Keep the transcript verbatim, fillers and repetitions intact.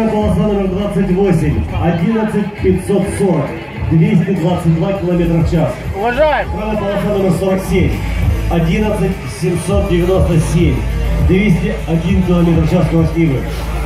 Правая полоса номер двадцать восемь, одиннадцать пятьсот сорок, двести двадцать два километра в час. Уважаем! Правая полоса номер сорок семь, одиннадцать семьсот девяносто семь, двести один километр в час скорость Нивы.